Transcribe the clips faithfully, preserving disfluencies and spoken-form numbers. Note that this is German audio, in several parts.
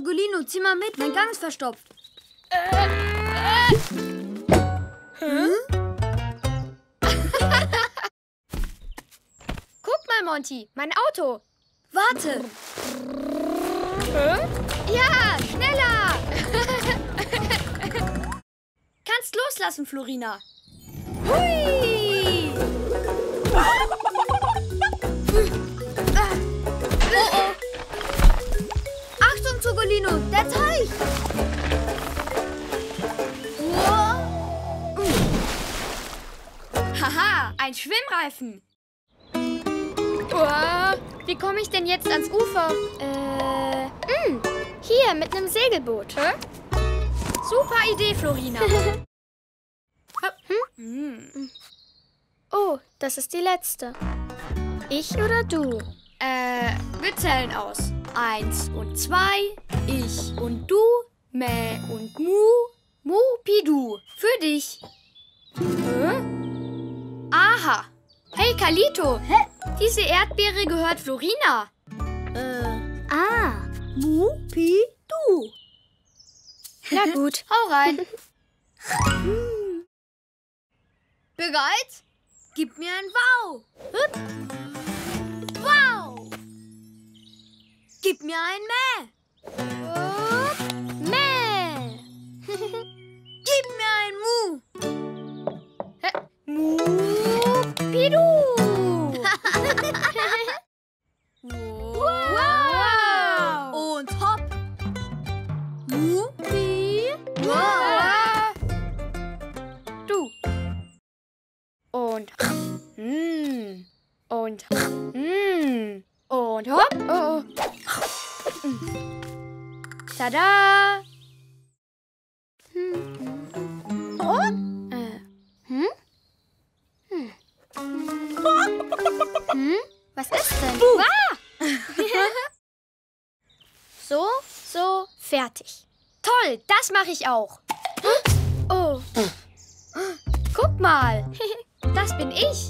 Togolino, zieh mal mit. Mein Gang ist verstopft. Äh, äh. Hm? Guck mal, Monty, mein Auto. Warte. Hm? Ja, schneller. Kannst loslassen, Florina. Hui. Oh, oh. Achtung, Togolino, der Teich. Haha, ein Schwimmreifen. Oh, wie komme ich denn jetzt ans Ufer? Äh, mh, hier mit einem Segelboot. Hä? Super Idee, Florina. hm? Oh, das ist die letzte. Ich oder du? Äh, wir zählen aus. Eins und zwei, ich und du, Mäh und Mu, Mu, Pidu. Für dich. Hä? Aha. Hey, Kalito. Hä? Diese Erdbeere gehört Florina. Äh. Ah. Mu, Pi, Du. Na gut. Hau rein. Bereit? Gib mir ein Wow. Hup. Wow. Gib mir ein Mäh. Hup. Mäh. Gib mir ein Mu. Hä? Mu, Pidu. Wow. Und hopp. Mu, Pi, Wow. Du. Und mm. Und mm. Und hopp. Oh, oh. Tada. Oh. Äh. Hm? Hm. Hm? Was ist denn? Ah! So, so, fertig. Toll, das mache ich auch. Oh. Guck mal, das bin ich.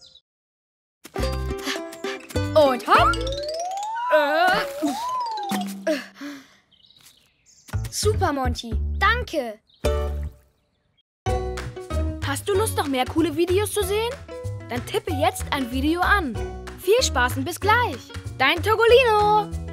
Und hopp. Äh. Super, Monty. Danke. Hast du Lust, noch mehr coole Videos zu sehen? Dann tippe jetzt ein Video an. Viel Spaß und bis gleich. Dein Togolino.